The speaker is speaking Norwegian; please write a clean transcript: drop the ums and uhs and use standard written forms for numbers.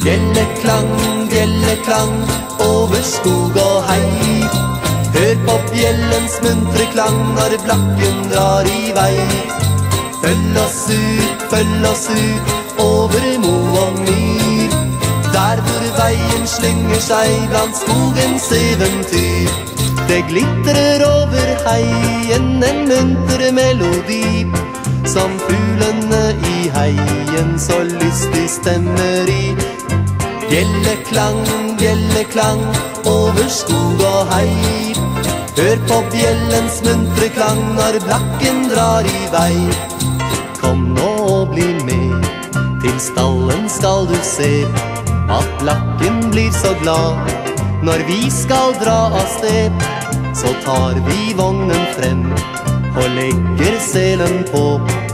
Bjelleklang, bjelleklang, over skog og hei. Hør på bjellens muntre klang når blakken drar i vei. Følg oss ut, over mo og myr. Der hvor veien slynger seg blant skogens eventyr. Det glitrer over heien en munter melodi, som fuglene i heien så lystig stemmer i. Bjelleklang, bjelleklang, over skog og hei. Hør på bjellens muntre klang når blakken drar i vei. Kom nå og bli med, til stallen skal du se, at blakken blir så glad. Når vi skal dra av sted, så tar vi vognen frem og legger selen på.